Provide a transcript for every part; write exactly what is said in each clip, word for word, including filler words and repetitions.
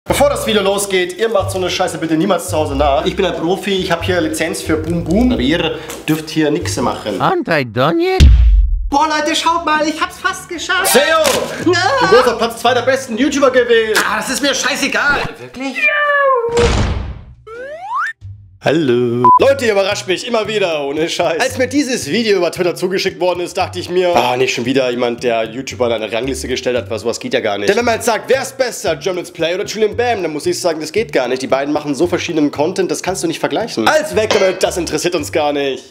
Bevor das Video losgeht, ihr macht so eine Scheiße bitte niemals zu Hause nach. Ich bin ein Profi, ich habe hier Lizenz für Boom Boom, aber ihr dürft hier nichts machen. Aren't I done yet? Boah Leute, schaut mal, ich hab's fast geschafft. Seo! Du wurdest auf Platz zwei der besten YouTuber gewählt. Ah, das ist mir scheißegal. Wirklich? Hallo. Leute, ihr überrascht mich immer wieder, ohne Scheiß. Als mir dieses Video über Twitter zugeschickt worden ist, dachte ich mir, ah, nicht schon wieder jemand, der YouTuber in eine Rangliste gestellt hat, was sowas geht ja gar nicht. Denn wenn man jetzt sagt, wer ist besser, German Let's Play oder Julian Bam, dann muss ich sagen, das geht gar nicht. Die beiden machen so verschiedenen Content, das kannst du nicht vergleichen. Also weg damit, das interessiert uns gar nicht.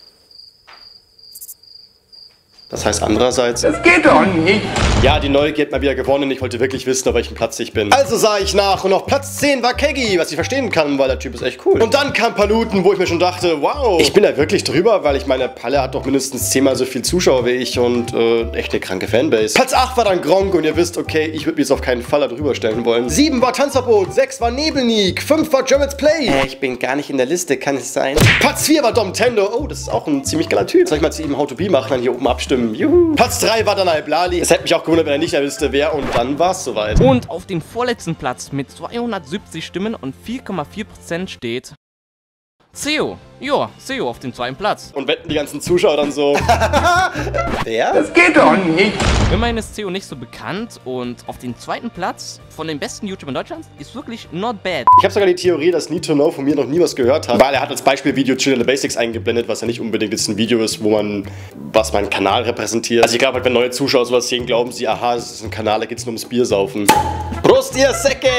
Das heißt andererseits... Das geht doch nicht. Ja, die Neugier hat mal wieder gewonnen. Ich wollte wirklich wissen, auf welchem Platz ich bin. Also sah ich nach und auf Platz zehn war Keggy, was ich verstehen kann, weil der Typ ist echt cool. Und dann kam Paluten, wo ich mir schon dachte, wow, ich bin da wirklich drüber, weil ich meine, Palle hat doch mindestens zehnmal so viel Zuschauer wie ich und äh, echt eine kranke Fanbase. Platz acht war dann Gronk und ihr wisst, okay, ich würde mich jetzt auf keinen Fall da drüber stellen wollen. sieben war Tanzverbot, sechs war Nebelnik, fünf war German Let's Play. Äh, ich bin gar nicht in der Liste, kann es sein? Platz vier war Domtendo. Oh, das ist auch ein ziemlich geiler Typ. Soll ich mal zu ihm How to Be machen, dann hier oben abstimmen? Juhu. Platz drei war dann Alblali. Es hätte mich auch gewundert, wenn er nicht der Liste wäre. Und dann war es soweit. Und auf dem vorletzten Platz mit zweihundertsiebzig Stimmen und vier Komma vier Prozent steht Seo. Ja, Seo auf dem zweiten Platz. Und wetten die ganzen Zuschauer dann so. Wer? Das geht doch nicht. Immerhin ist Seo nicht so bekannt und auf dem zweiten Platz von den besten YouTubern Deutschlands ist wirklich not bad. Ich habe sogar die Theorie, dass Need to Know von mir noch nie was gehört hat, weil er hat als Beispielvideo Chill in the Basics eingeblendet, was ja nicht unbedingt jetzt ein Video ist, wo man, was meinen Kanal repräsentiert. Also ich glaube, wenn neue Zuschauer sowas sehen, glauben sie, aha, es ist ein Kanal, da geht's nur ums Biersaufen. Prost, ihr Säcke!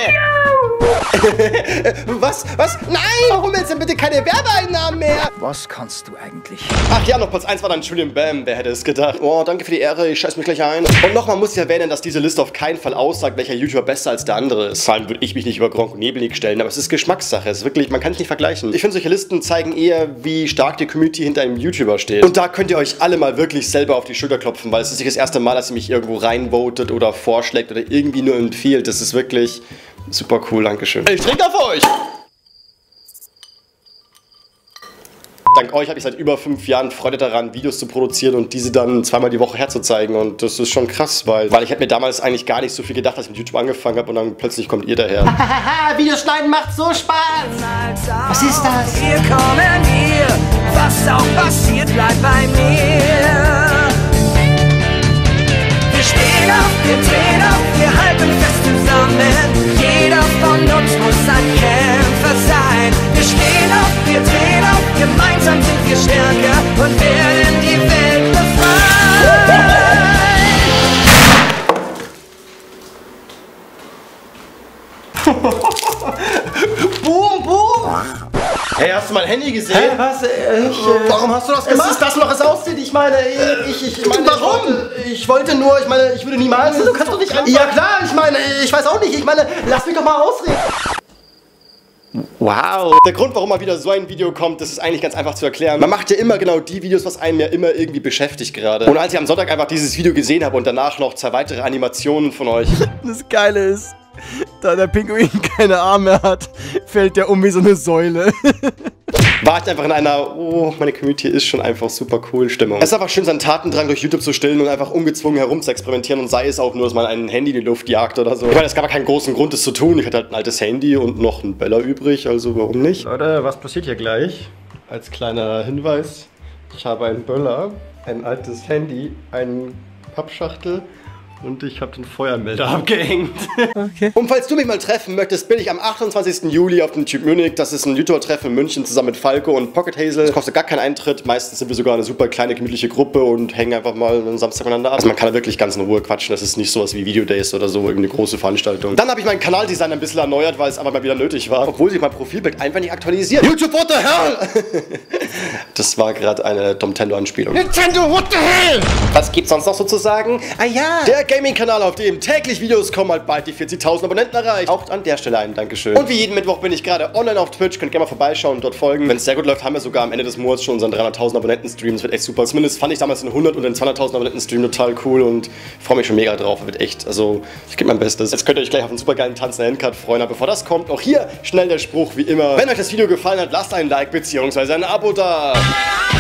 Was? Was? Nein! Warum jetzt denn bitte keine Werbeeinnahmen mehr? Was kannst du eigentlich? Ach ja, noch Platz eins war dann Julian Bam. Wer hätte es gedacht? Oh, danke für die Ehre. Ich scheiß mich gleich ein. Und nochmal muss ich erwähnen, dass diese Liste auf keinen Fall aussagt, welcher YouTuber besser als der andere ist. Vor allem würde ich mich nicht über Gronk und Nebelnik stellen, aber es ist Geschmackssache. Es ist wirklich, man kann es nicht vergleichen. Ich finde, solche Listen zeigen eher, wie stark die Community hinter einem YouTuber steht. Und da könnt ihr euch alle mal wirklich selber auf die Schulter klopfen, weil es ist nicht das erste Mal, dass ihr mich irgendwo reinvotet oder vorschlägt oder irgendwie nur empfiehlt. Das ist wirklich super cool. Dankeschön. Ich trinke auf euch! Dank euch habe ich seit über fünf Jahren Freude daran, Videos zu produzieren und diese dann zweimal die Woche herzuzeigen. Und das ist schon krass, weil, weil ich hätte mir damals eigentlich gar nicht so viel gedacht, als ich mit YouTube angefangen habe und dann plötzlich kommt ihr daher. Hahaha, Videoschneiden macht so Spaß. Was ist das? Wir kommen hier, was auch passiert, bleibt bei mir. Wir stehen auf, wir drehen auf, wir halten fest zusammen. Jeder von uns muss ein Kämpfer sein. Wir stehen auf, wir drehen auf, gemeinsam sind wir stärker und werden die Welt befreien. Boom, boom. Hey, hast du mein Handy gesehen? Hä, was? Äh, ich, äh, Warum hast du das gemacht? Es ist das noch, es aussieht. Ich meine, ich, ich, ich meine, warum? Ich wollte, ich wollte nur, ich meine, ich würde niemals... Du kannst doch nicht einfach... Ja klar, ich meine, ich weiß auch nicht. Ich meine, lass mich doch mal ausreden. Wow. Der Grund, warum mal wieder so ein Video kommt, das ist eigentlich ganz einfach zu erklären. Man macht ja immer genau die Videos, was einen ja immer irgendwie beschäftigt gerade. Und als ich am Sonntag einfach dieses Video gesehen habe und danach noch zwei weitere Animationen von euch. Das Geile ist, da der Pinguin keine Arme hat, fällt der um wie so eine Säule. War ich einfach in einer, oh, meine Community ist schon einfach super cool Stimmung. Es ist einfach schön, seinen Tatendrang durch YouTube zu stillen und einfach ungezwungen herum zu experimentieren und sei es auch nur, dass man ein Handy in die Luft jagt oder so. Ich meine, es gab ja keinen großen Grund, das zu tun. Ich hatte halt ein altes Handy und noch einen Böller übrig, also warum nicht? Leute, was passiert hier gleich? Als kleiner Hinweis, ich habe einen Böller, ein altes Handy, eine Pappschachtel und ich habe den Feuermelder abgehängt. Okay. Und falls du mich mal treffen möchtest, bin ich am achtundzwanzigsten Juli auf dem Typ Munich. Das ist ein YouTuber-Treffen in München zusammen mit Falco und Pocket Hazel. Das kostet gar keinen Eintritt. Meistens sind wir sogar eine super kleine, gemütliche Gruppe und hängen einfach mal einen Samstag miteinander ab. Also man kann da wirklich ganz in Ruhe quatschen. Das ist nicht sowas wie Videodays oder so, irgendeine große Veranstaltung. Dann habe ich mein Kanaldesign ein bisschen erneuert, weil es einfach mal wieder nötig war. Obwohl sich mein Profilbild einfach nicht aktualisiert. YouTube, what the hell? Das war gerade eine Domtendo-Anspielung. Nintendo, what the hell? Was gibt's sonst noch so zu sagen? Ah ja, der Gaming-Kanal, auf dem täglich Videos kommen, halt bald die vierzigtausend Abonnenten erreicht. Auch an der Stelle ein Dankeschön. Und wie jeden Mittwoch bin ich gerade online auf Twitch. Könnt gerne mal vorbeischauen und dort folgen. Wenn es sehr gut läuft, haben wir sogar am Ende des Monats schon unseren dreihunderttausend Abonnenten-Stream. Das wird echt super. Zumindest fand ich damals den hundert- und den zweihunderttausend Abonnenten-Stream total cool und freue mich schon mega drauf. Wird echt, also ich gebe mein Bestes. Jetzt könnt ihr euch gleich auf einen super geilen Tanz in der Endcard freuen. Aber bevor das kommt, auch hier schnell der Spruch wie immer. Wenn euch das Video gefallen hat, lasst ein Like bzw. ein Abo da.